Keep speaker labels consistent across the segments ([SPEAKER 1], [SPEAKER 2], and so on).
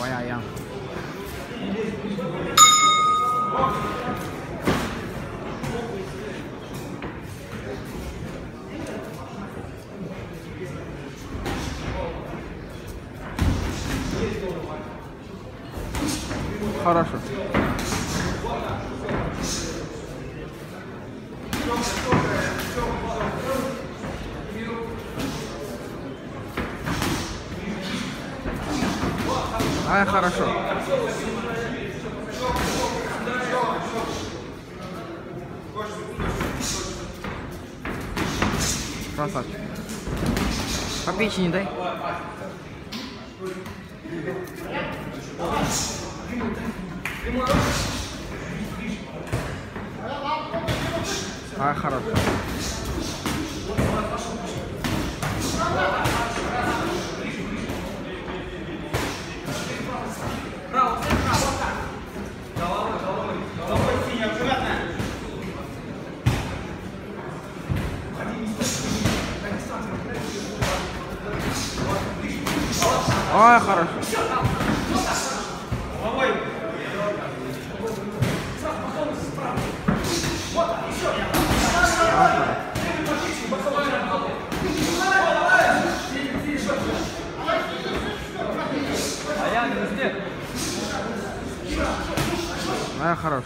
[SPEAKER 1] Ай-яй-яй. Хорошо. Ай, хорошо. Красавчик. По печени дай. Ай, хорошо. Ой, хорошо. Ай, хорошо.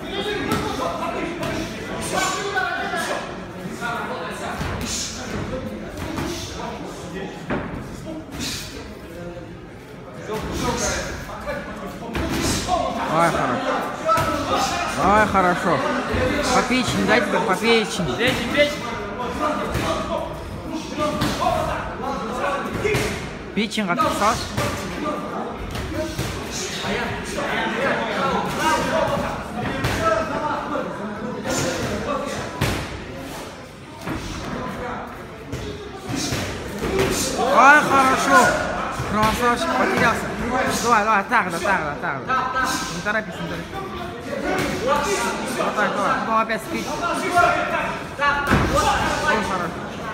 [SPEAKER 1] Ай, хорошо. Ай, хорошо. По печени, дай тебе по печени. Печень отписалась. Ай, хорошо. Красавчик, потерялся. Давай, так. Не торопись, не торопись. Вот так, давай. Ну, опять спить. Ой, хорошо.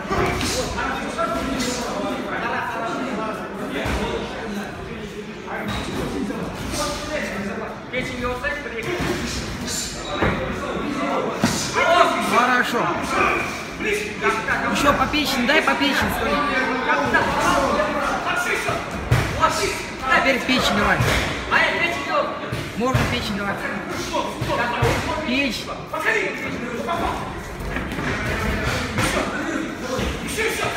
[SPEAKER 1] Хорошо. Еще по печени, дай по печени. Теперь печень давай. Можно печень давать. Печень.